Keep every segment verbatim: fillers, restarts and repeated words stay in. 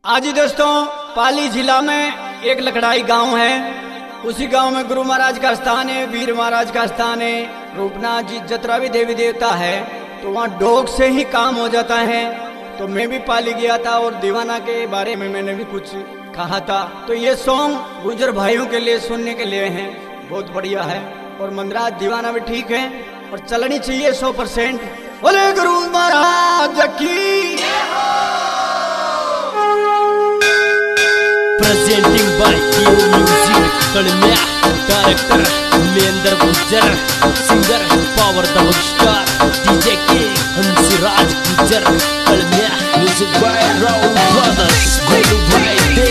आज ही दोस्तों पाली जिला में एक लकड़ाई गांव है। उसी गांव में गुरु महाराज का स्थान है, वीर महाराज का स्थान है, रूपनाथ जी जतरा भी देवी देवता है। तो वहाँ डोग से ही काम हो जाता है। तो मैं भी पाली गया था और दीवाना के बारे में मैंने भी कुछ कहा था। तो ये सॉन्ग गुजर भाइयों के लिए सुनने के लिए है, बहुत बढ़िया है। और मंदराज दीवाना भी ठीक है और चलनी चाहिए सौ परसेंट। बोले गुरु महाराज की। Presenting by Q Music, Kalmya, Director Mendra Gujar, Singer Power Double Star, D J King, Hansiraj Gujar, Kalmya, Music by Rao Brothers, Golu Bhai Day.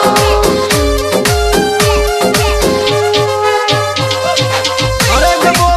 बोले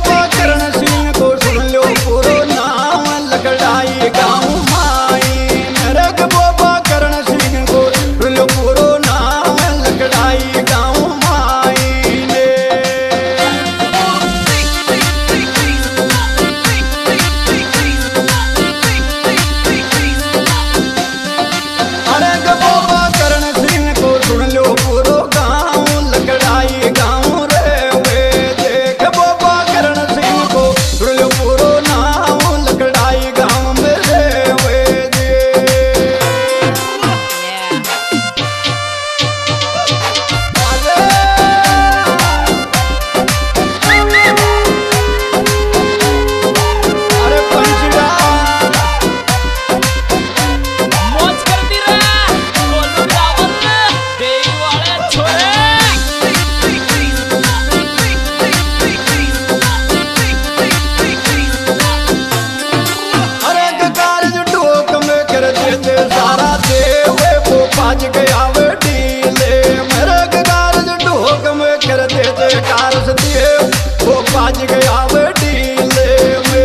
बाज गया वे डीले में।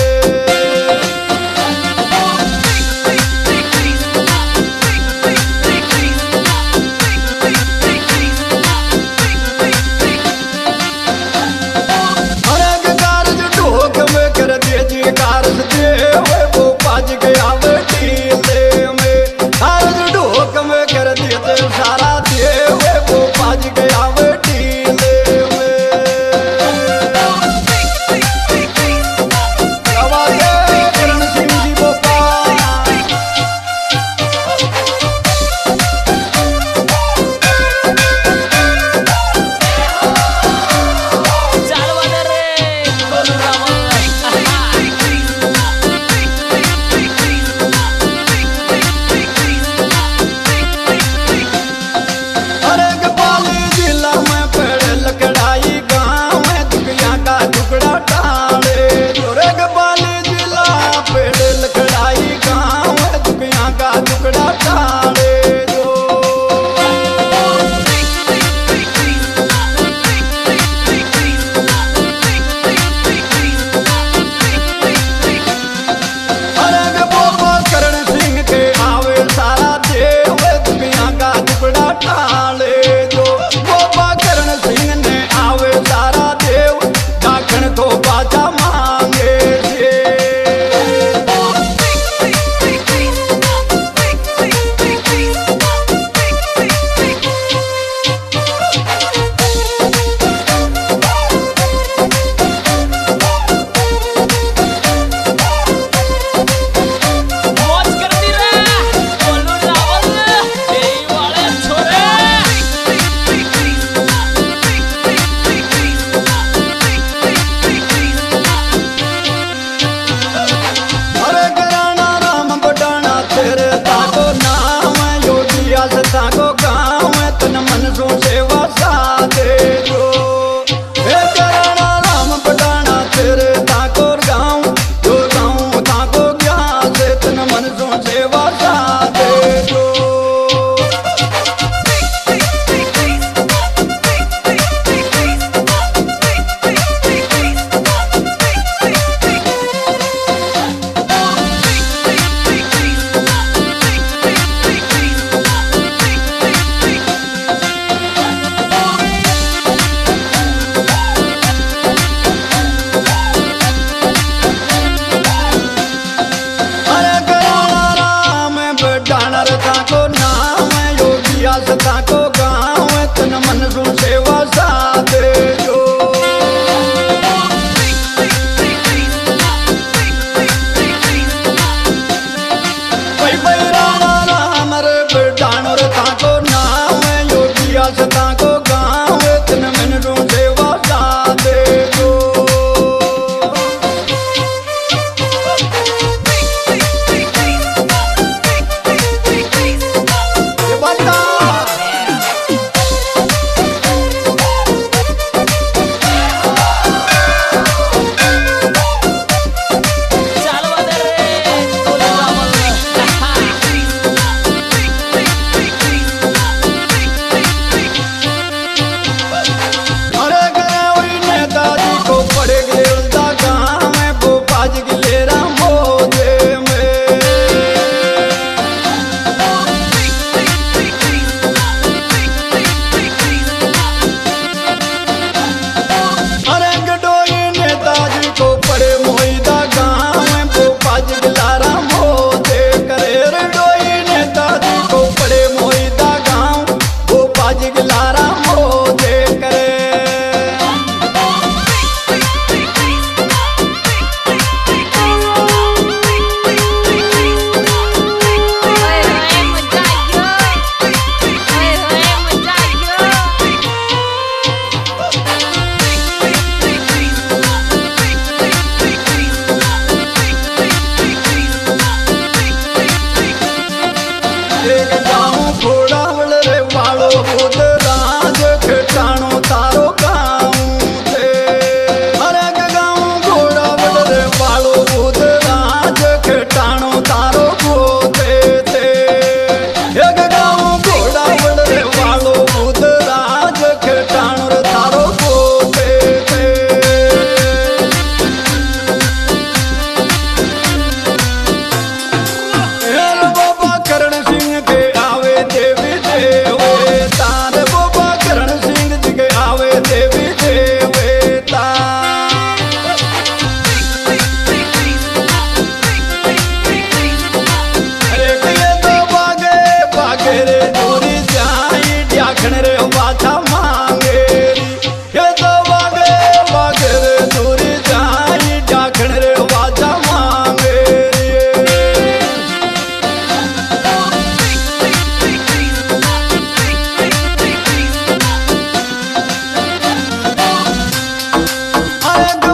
अरे कारज ढोक में कर दे जी कारज दे वे वो बाज गया वे डीले में। कारज ढोक में कर दे दे सारा दे वे वो बाज गया वे डीले में।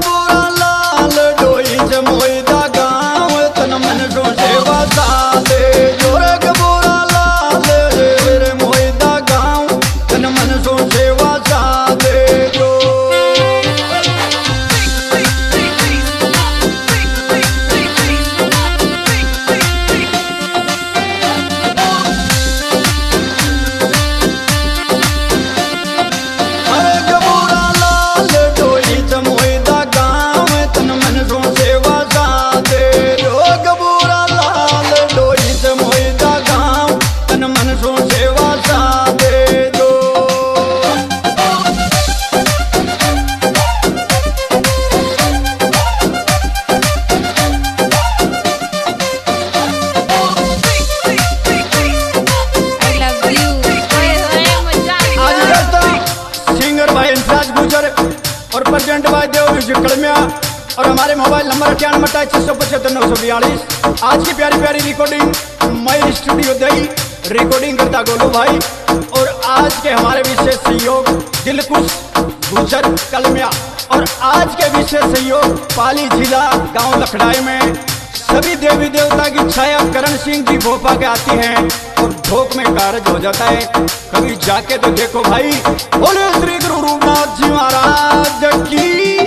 गबूरा लाल डोई जमोई दा गाँव तन मन सो सेवा साले जोरे गबूरा लाल रे मोई दा गाँव तन मन सो सेवा साले जो और प्रेजेंट भाई देव म्यूजिक कलमिया और हमारे मोबाइल नंबर अठानवे अट्ठाईस छह सौ पचहत्तर नौ सौ बयालीस। आज की प्यारी प्यारी रिकॉर्डिंग मई स्टूडियो दही रिकॉर्डिंग करता गोलू भाई और आज के हमारे विशेष सहयोग दिलकुश गुजर कलमिया और आज के विशेष सहयोग पाली जिला गांव लखड़ाई में सभी देवी देवता की छाया करण सिंह जी भोपा के आती हैं और ढोक में कारज हो जाता है। कभी जाके तो देखो भाई। बोले श्री गुरु रूपनाथ जी महाराज की।